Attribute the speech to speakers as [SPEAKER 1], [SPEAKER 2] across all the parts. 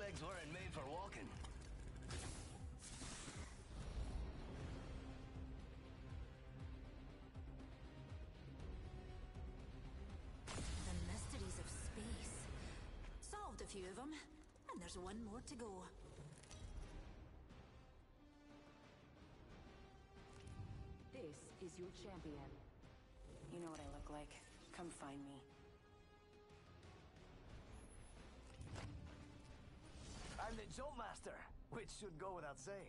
[SPEAKER 1] legs weren't made for walking.
[SPEAKER 2] The mysteries of space. Solved a few of them, and there's one more to go.
[SPEAKER 3] This is your champion. You know what I look like. Come find me.
[SPEAKER 1] I'm the jump master, which should go without saying.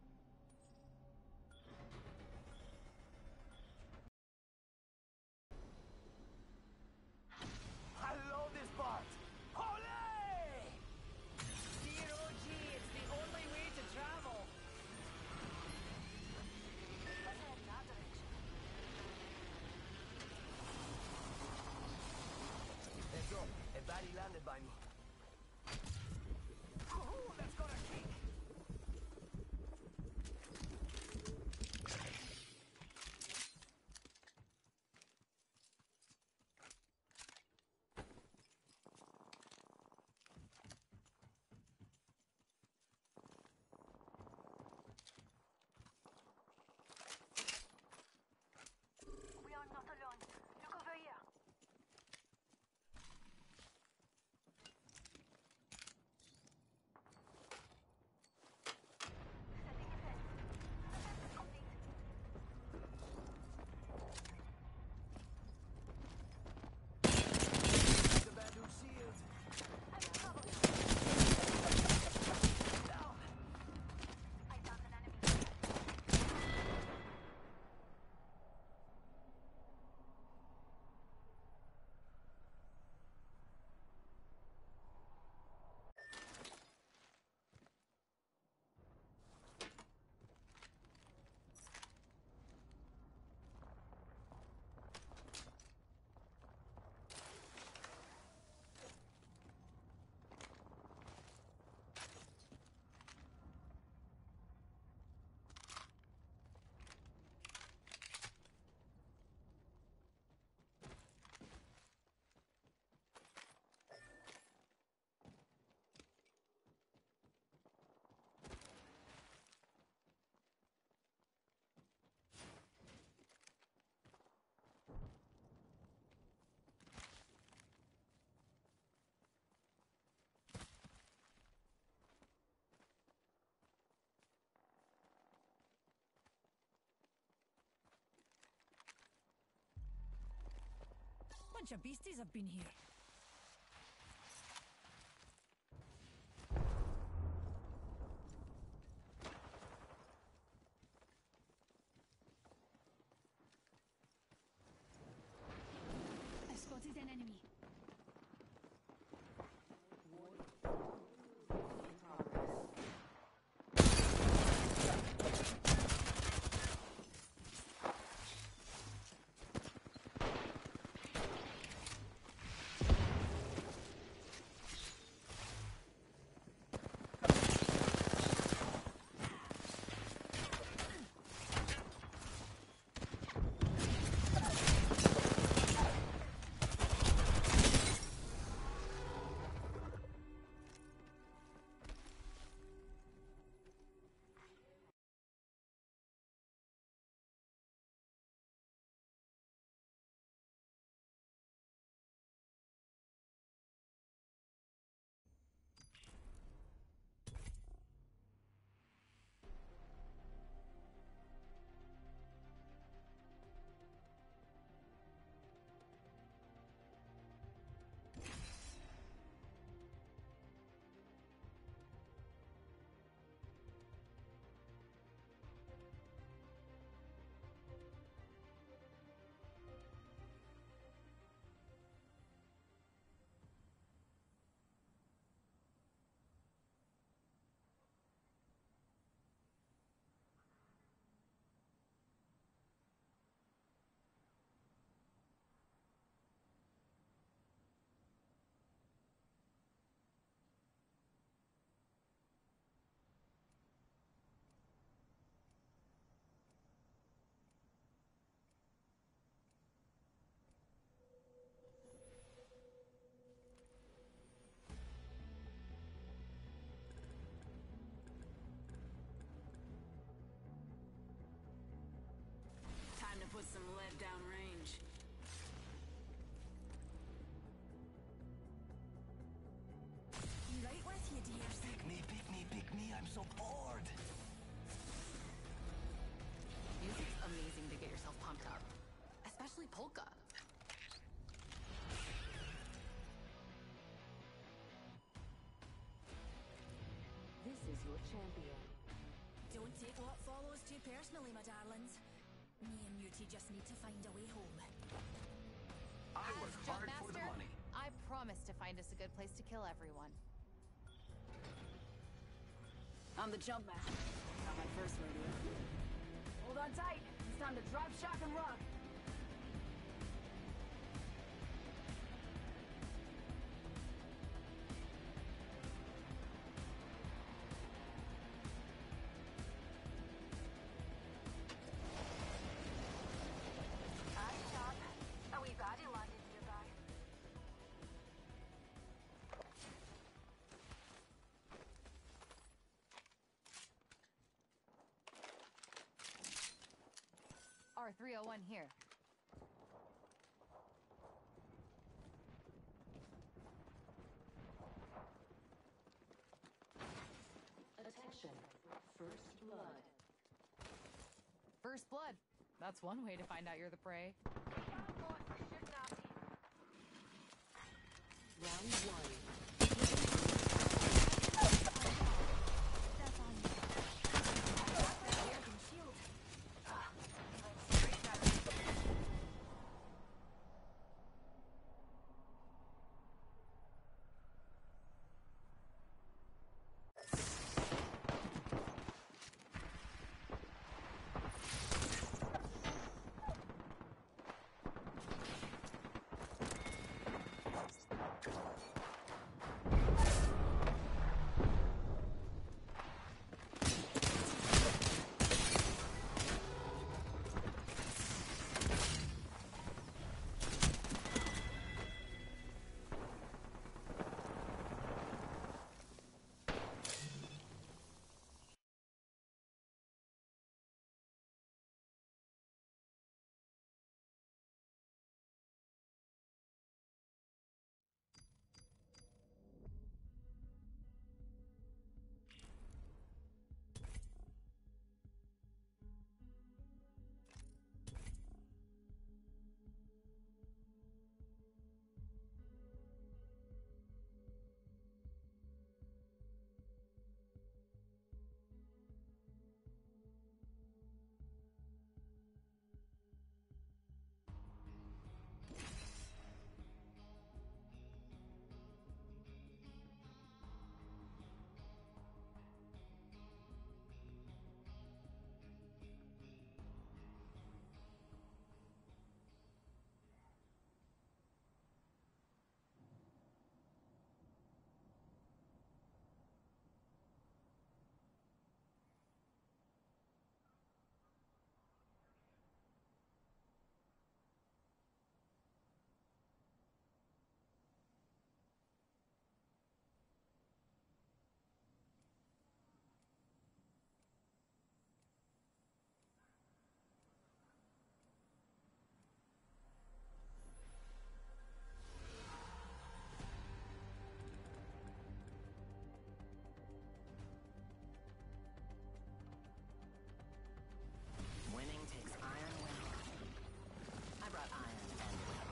[SPEAKER 1] I love this part! Olé!
[SPEAKER 4] Dear OG, it's the only way to travel.
[SPEAKER 2] Let's head in that direction.
[SPEAKER 1] Heads up, a baddie landed by me. Oh, that's got a kick!
[SPEAKER 2] We are not alone. Look over here. Setting a fence. The fence is complete.
[SPEAKER 1] The bamboo shield!
[SPEAKER 2] I'm covered.
[SPEAKER 1] Down!
[SPEAKER 2] I found an enemy.
[SPEAKER 4] Bunch of beasties have been here.
[SPEAKER 5] I spotted an enemy.
[SPEAKER 1] so bored.
[SPEAKER 2] Music's amazing to get yourself pumped up. Especially polka.
[SPEAKER 3] This is your champion.
[SPEAKER 2] Don't take what follows too personally, my darlings. Me and Mutie just need to find a way home.
[SPEAKER 1] I
[SPEAKER 6] As
[SPEAKER 1] work
[SPEAKER 6] Jump
[SPEAKER 1] hard for the
[SPEAKER 6] Master,
[SPEAKER 1] money.
[SPEAKER 6] I promise to find us a good place to kill everyone.
[SPEAKER 3] I'm the jump master. Not my first rodeo. Hold on tight. It's time to drop, shock, and rock.
[SPEAKER 2] Hi, Chop. A wee baddie landed nearby.
[SPEAKER 6] R301 here.
[SPEAKER 3] Attention. First blood.
[SPEAKER 6] First blood. That's one way to find out you're the prey.
[SPEAKER 3] Round one.
[SPEAKER 2] That's on you. Shield.
[SPEAKER 1] Winning takes iron will. I brought iron and will.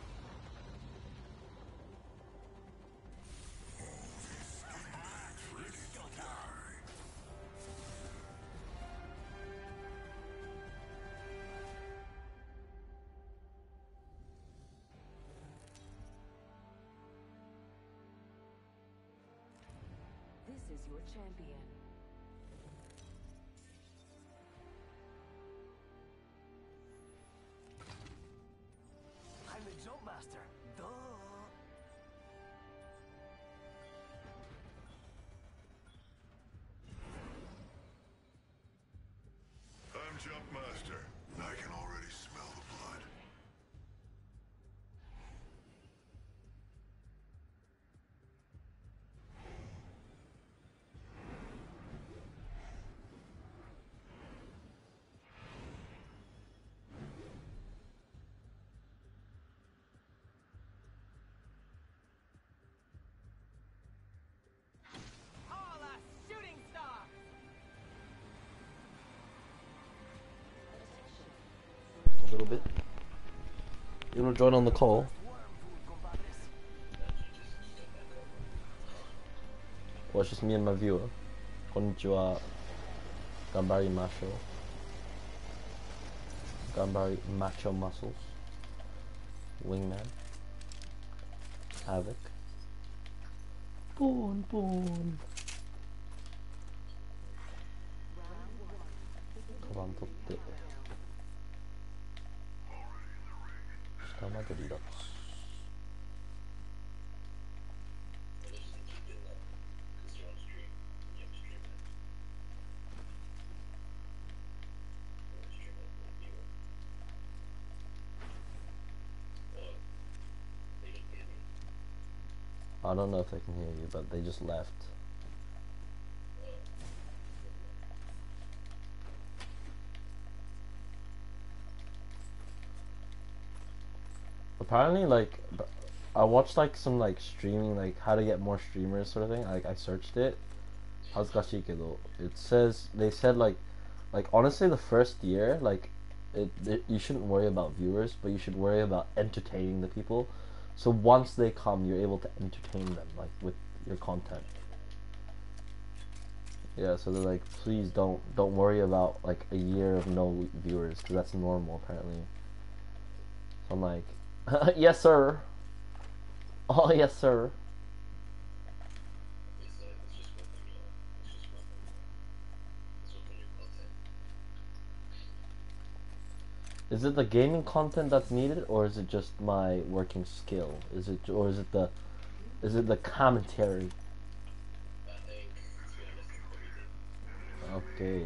[SPEAKER 3] This is your champion.
[SPEAKER 1] I'm the jump master. Duh.
[SPEAKER 7] I'm Jump Master. I can already smell the blood.
[SPEAKER 8] little bit. You wanna join on the call? Well, it's just me and my viewer. Konnichiwa. Gambari macho. Gambari macho muscles. Wingman. Havoc. Poon. 가방 덮대. 스타마들이다. I don't know if they can hear you, but they just left. Apparently, like, I watched like some like streaming, like how to get more streamers sort of thing. Like I searched it. It says they said like honestly the first year like you shouldn't worry about viewers, but you should worry about entertaining the people. So once they come, you're able to entertain them like with your content. Yeah, so they're like, please don't worry about like a year of no viewers, because that's normal apparently. So I'm like, yes sir. Oh yes sir. Is it the gaming content that's needed, or is it just my working skill? Is it the commentary? Okay.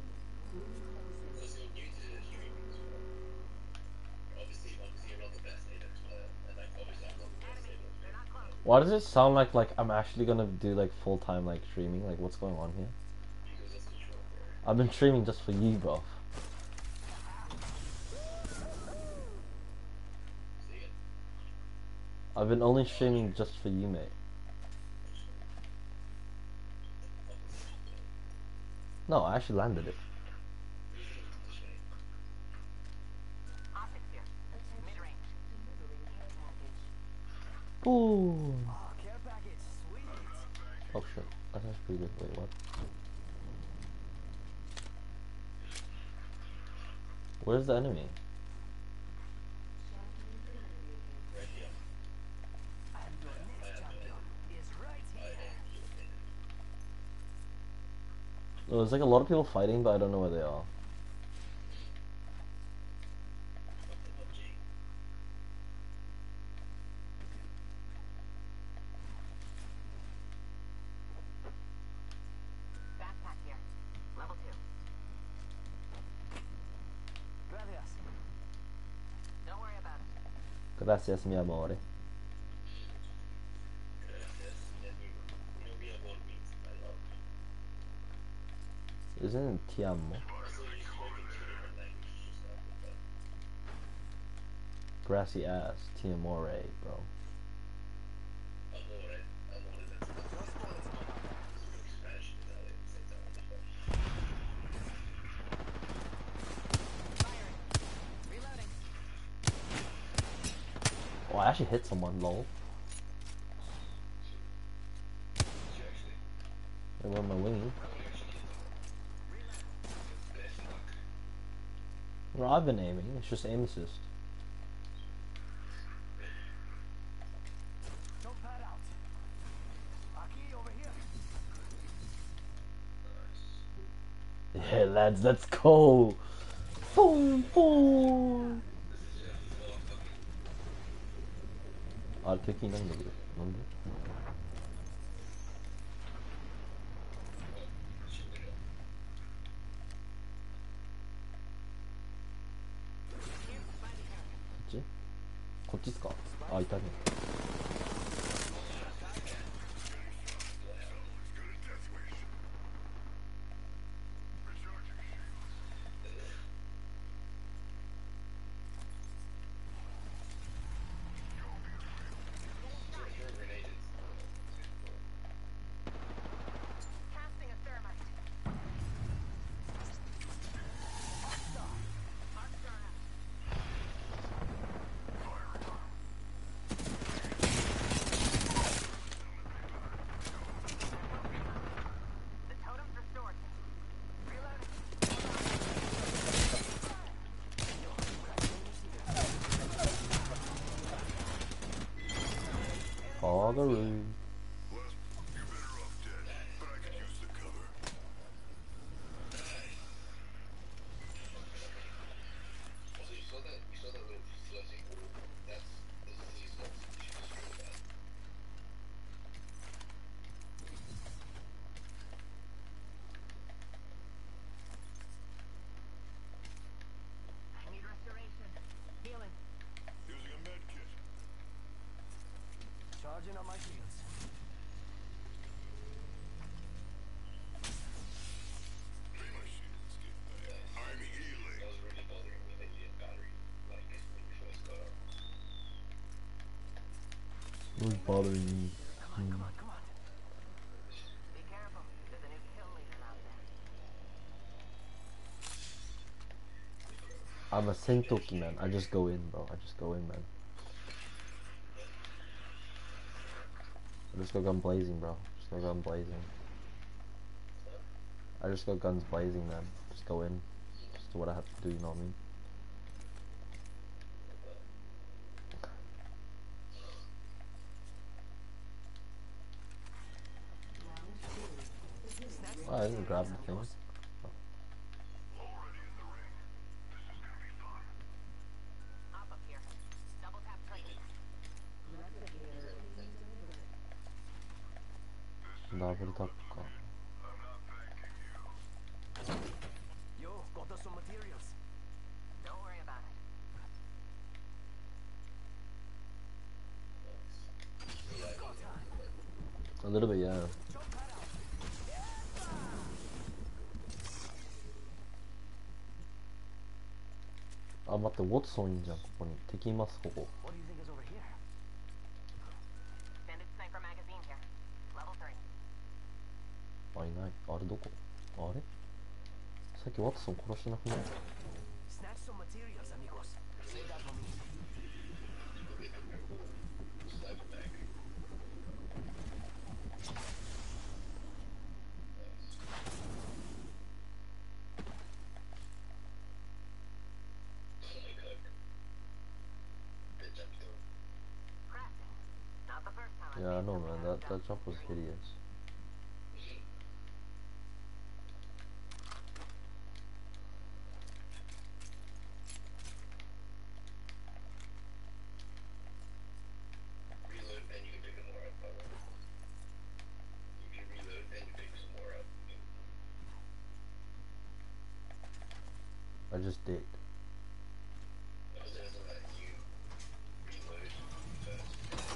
[SPEAKER 8] Why does it sound like I'm actually gonna do like full-time like streaming? Like what's going on here? I've been streaming just for you, bro. I've been only streaming just for you, mate. No, I actually landed it. Ooh. Oh shit, that's pretty good. Wait, what? Where's the enemy? Oh, there's like a lot of people fighting, but I don't know where they are.
[SPEAKER 1] Backpack here. Level 2. Gracias. Don't worry about it.
[SPEAKER 8] Gracias, mi amore. Isn't it ti amo? Grassy ass, ti amore, bro. Oh, I actually hit someone, lol. They were my wingy. Well, I've been aiming, it's just aim assist. Yeah, lads, let's go! Boom, boom! Artekiなんだけど、なんで?こっちっすか? あ、いたね。 Cavalry.
[SPEAKER 7] Less, you're better off dead, but I could use the cover.
[SPEAKER 9] Also, you saw that little fuzzy ball. That's the disease that you should destroy that.
[SPEAKER 4] I need restoration. Healing.
[SPEAKER 7] Using a med kit.
[SPEAKER 4] Charging on my shields.
[SPEAKER 7] My shields get back. I'm healing.
[SPEAKER 9] That was really bothering me that you didn't battery, like, when you first got up.
[SPEAKER 8] Who's bothering me?
[SPEAKER 4] Come on. Be careful. There's a new kill leader out there.
[SPEAKER 8] I'm a Sentoki man. I just go in, bro. I just go in, man. I just go gun blazing, bro. Just go gun blazing. I just go guns blazing, man. Just go in. Just do what I have to do, you know what I mean? Oh, I didn't grab the thing.
[SPEAKER 7] Already in the ring. This is gonna be fun.
[SPEAKER 4] Up here. Double tap training.
[SPEAKER 8] 나부리 덮고.
[SPEAKER 7] I'm not thanking you.
[SPEAKER 4] Yo, got us some materials. Don't worry about it. Go time.
[SPEAKER 8] A little bit, yeah.
[SPEAKER 4] Jump that out.
[SPEAKER 8] 아 맞다, 워트송인장.敵いますここ.
[SPEAKER 4] What do you think is over here?
[SPEAKER 1] Extended sniper magazine here. Level 3.
[SPEAKER 8] あ、いない。あれどこ？あれ？さっきワトソン殺してなくない？
[SPEAKER 4] Snatch some materials, amigos. Save that for me.
[SPEAKER 9] Sniper mag. Oh my god. Good jump though.
[SPEAKER 1] Crafting. Not the first time I've
[SPEAKER 8] Yeah, I
[SPEAKER 1] made
[SPEAKER 8] know,
[SPEAKER 1] something
[SPEAKER 8] man.
[SPEAKER 1] out of
[SPEAKER 8] That jump was hideous.
[SPEAKER 9] Reload and you can pick some more up. If you reload and you pick some more up, you
[SPEAKER 8] I just did.
[SPEAKER 9] can, it doesn't let you reload first.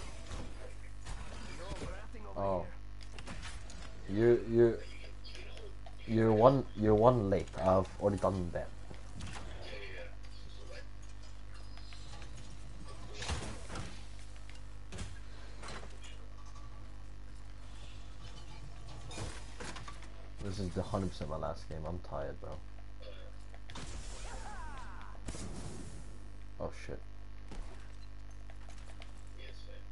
[SPEAKER 4] No crafting over
[SPEAKER 8] Oh.
[SPEAKER 4] here.
[SPEAKER 8] You're one late. I've already done that.
[SPEAKER 9] Yeah. So like,
[SPEAKER 8] This is the 100% my last game. I'm tired, bro. Oh shit.
[SPEAKER 9] yes, man.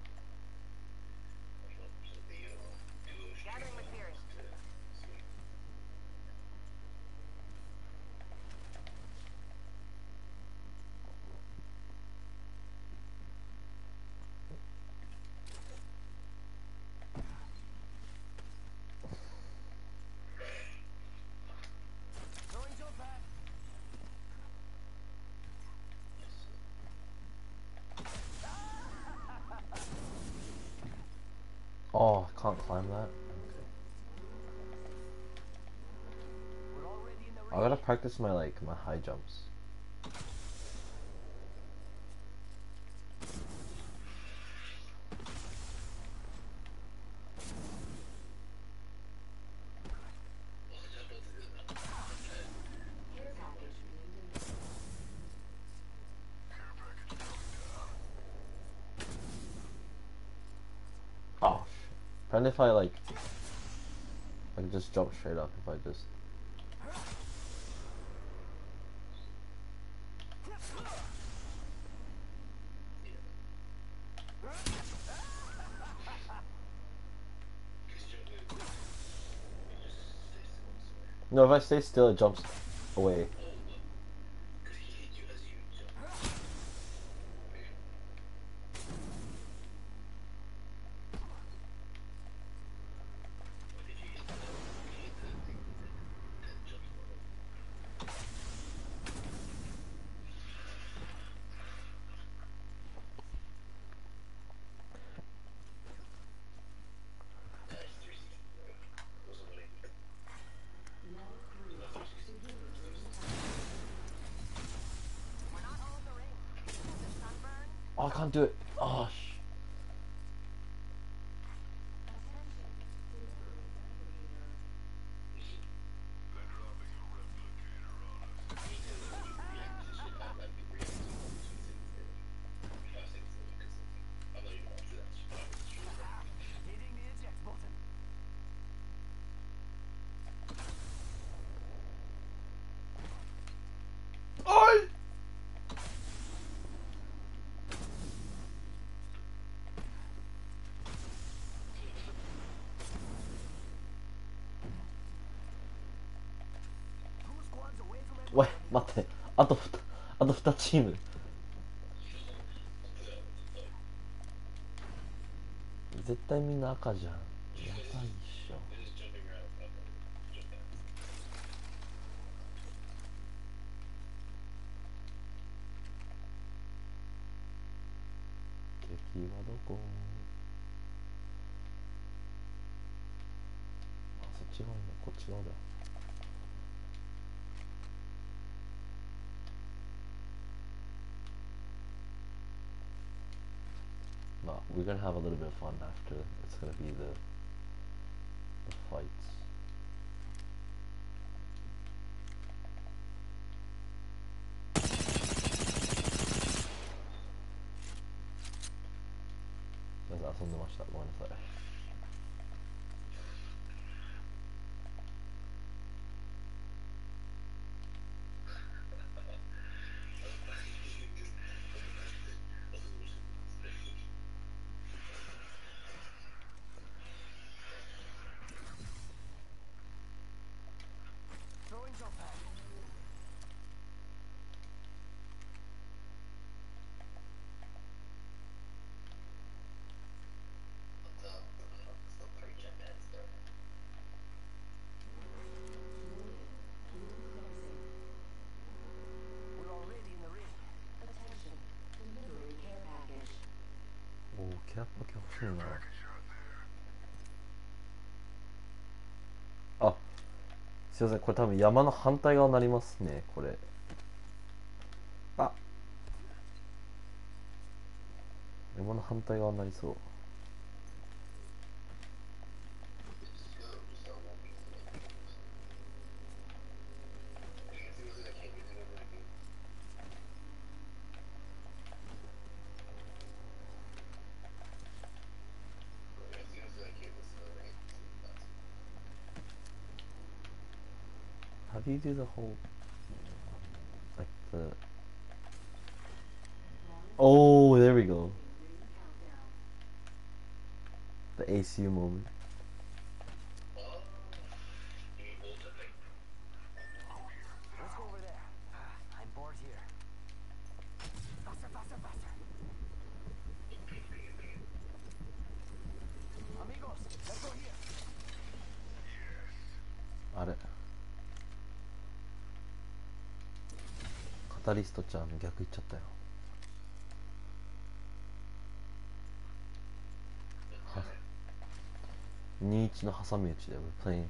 [SPEAKER 9] So the duo
[SPEAKER 1] Gathering materials.
[SPEAKER 9] sweet.
[SPEAKER 4] Throwing jump pad.
[SPEAKER 8] Oh, I can't climb that.
[SPEAKER 4] We're already in the
[SPEAKER 8] I
[SPEAKER 4] ring.
[SPEAKER 8] gotta practice my my high jumps. Oh shit. Apparently if I can just jump straight up if I just No, if I stay still, it jumps away. I can't do it. Oh,
[SPEAKER 7] They're dropping a replicator on us.
[SPEAKER 9] React to shit. I'd be reacting to things fasting for me because I'm not even watching that shit. I'm just
[SPEAKER 4] Hitting the eject button.
[SPEAKER 8] Oi!
[SPEAKER 4] Two squads away from everyone.
[SPEAKER 8] おい、待って。あと2チーム。絶対みんな赤じゃん。やばいっしょ。
[SPEAKER 9] They're just jumping around. Okay. Jump back.
[SPEAKER 8] 敵はどこ？あ、そっち側にこっち側だ。But we're gonna have a little bit of fun after. It's gonna be the fights. That's 遊んでました。ごめんなさい。
[SPEAKER 4] Throwing jump pad.
[SPEAKER 9] Stop throwing jump pads there.
[SPEAKER 4] We're already in the ring.
[SPEAKER 1] Attention. Delivery care package.
[SPEAKER 8] おお、キャッパキャ欲しいな。
[SPEAKER 7] Package out there.
[SPEAKER 8] あ、すいません。これ多分山の反対側になりますね。これ。あ、山の反対側になりそう。How do you do the whole, like the? Oh, there we go. The ACU moment.
[SPEAKER 4] Let's go over there. I'm bored here. Faster, faster, faster. Amigos, let's go here.
[SPEAKER 8] あれ。カタリストちゃん逆行っちゃったよ。は21の挟み撃ちで we're playing.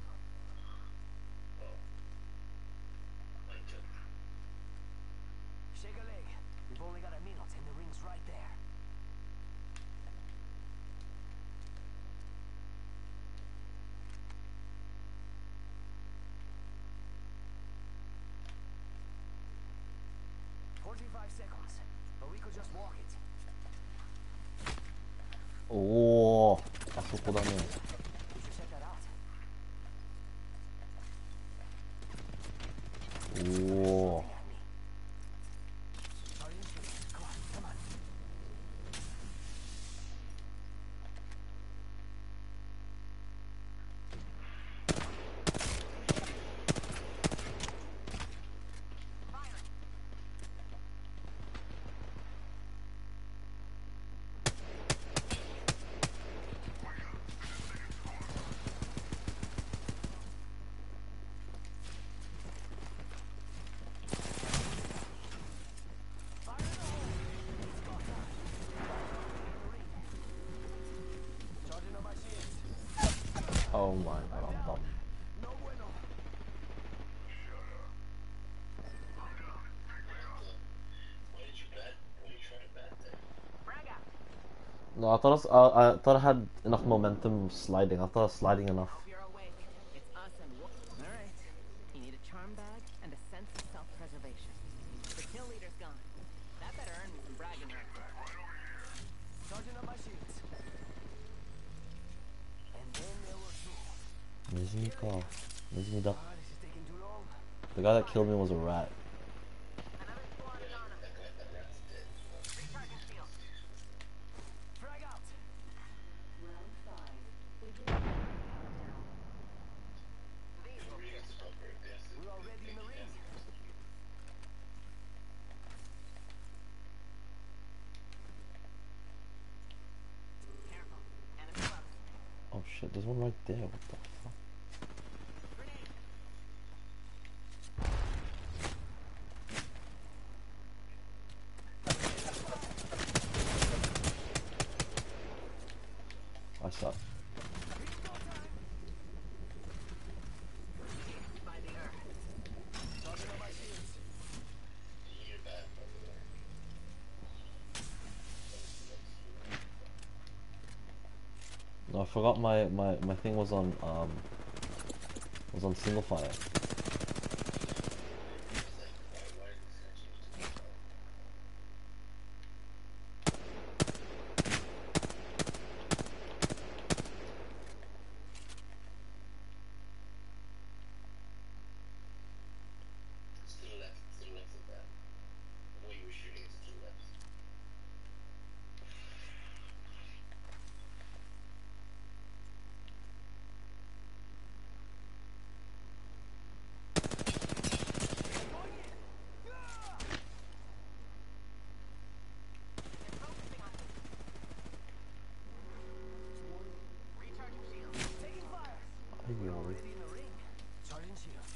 [SPEAKER 4] Shake a leg. We've only got a minute and the ring's right there. Seconds, but we could just walk it.
[SPEAKER 8] おお、あそこだね。
[SPEAKER 4] We should check that out.
[SPEAKER 8] おお。
[SPEAKER 4] Our instruments. Come on, come on.
[SPEAKER 8] Oh my god.
[SPEAKER 4] No bueno.
[SPEAKER 9] Why did you try to bat there?
[SPEAKER 8] No, I thought I had enough momentum sliding. I thought I was sliding enough.
[SPEAKER 1] Hope you're awake. It's us and all right. You need a charm bag and a sense of self-preservation. The kill leader's gone. That better earn me some bragging rights.
[SPEAKER 4] Charging up my shields. And then there were two.
[SPEAKER 8] Nezumi ka. Nezumi da.
[SPEAKER 4] Ah, this is taking too long.
[SPEAKER 8] The guy that killed me was a rat.
[SPEAKER 1] Another squad is on us. Recharging shield.
[SPEAKER 4] Frag out.
[SPEAKER 2] Round 5. Beginning countdown.
[SPEAKER 4] We're already in the ring.
[SPEAKER 1] Careful. Enemy close.
[SPEAKER 8] Oh shit, there's one right there. What the fuck?
[SPEAKER 1] Grenade.
[SPEAKER 8] I suck.
[SPEAKER 1] By the earth.
[SPEAKER 4] Charging up my shields.
[SPEAKER 8] No, I forgot my thing was on single fire.
[SPEAKER 9] To the left of that. The way you were shooting is to the left.
[SPEAKER 1] Recharging shield.
[SPEAKER 4] Taking fire.
[SPEAKER 8] Ayo.
[SPEAKER 4] Already in the ring. Charging shields.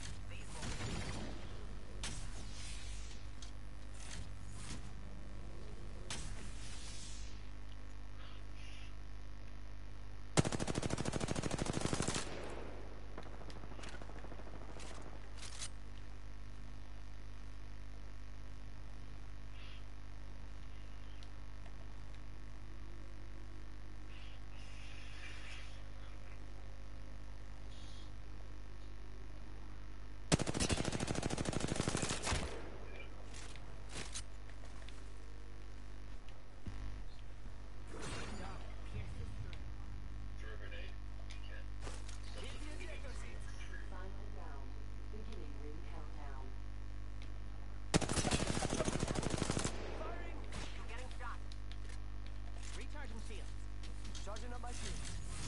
[SPEAKER 9] Throw a grenade. You can.
[SPEAKER 2] Final round. Beginning ring countdown.
[SPEAKER 4] Firing.
[SPEAKER 1] Getting shot. Recharging shield.
[SPEAKER 4] Charging up my shields.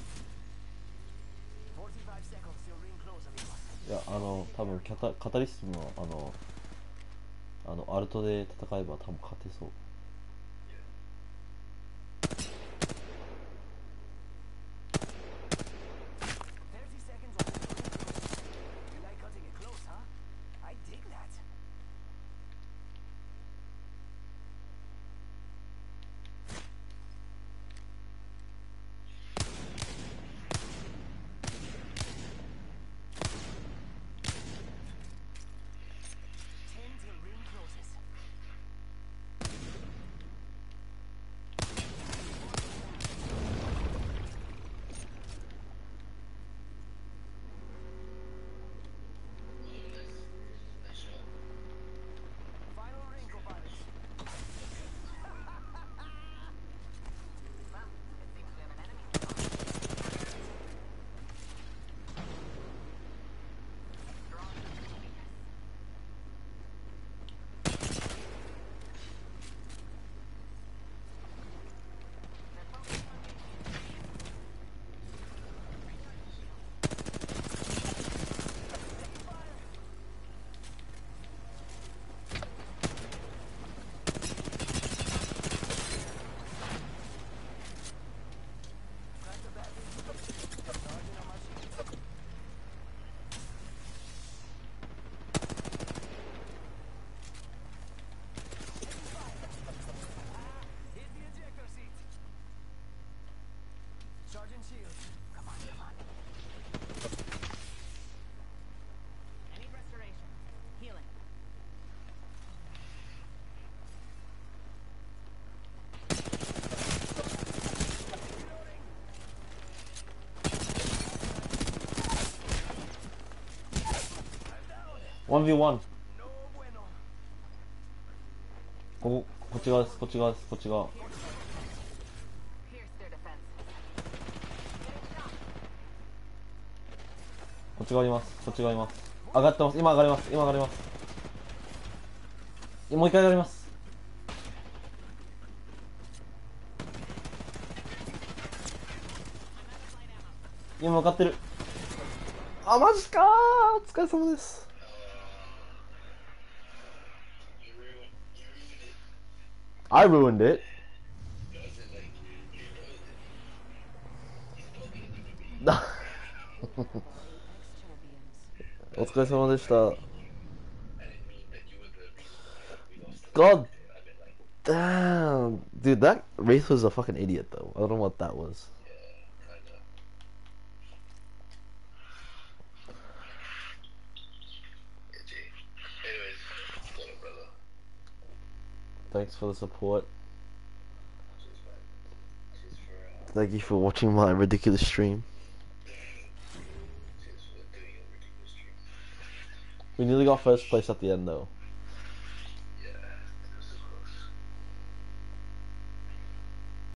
[SPEAKER 4] 45 seconds till ring close, amigos.
[SPEAKER 8] いや、多分カタリストのアルトで戦えば多分勝てそう。
[SPEAKER 4] 30 seconds on the ring close. You like cutting it close, huh? I dig that. Till ring closes.
[SPEAKER 8] 1v1
[SPEAKER 4] No bueno.
[SPEAKER 8] こっち側です、こっち側です、こっち側。
[SPEAKER 1] Pierce their defense.
[SPEAKER 8] こっち側います、こっち側います。上がってます、今上がります、今上がります。もう一回上がります。今向かってる。あ、マジかー、お疲れ様です。I ruined it. お疲れ様でした。God damn, dude, that Wraith was a fucking idiot though. I don't know what that was. Thanks for the support. Thank you for watching my ridiculous stream. We nearly got first place at the end though.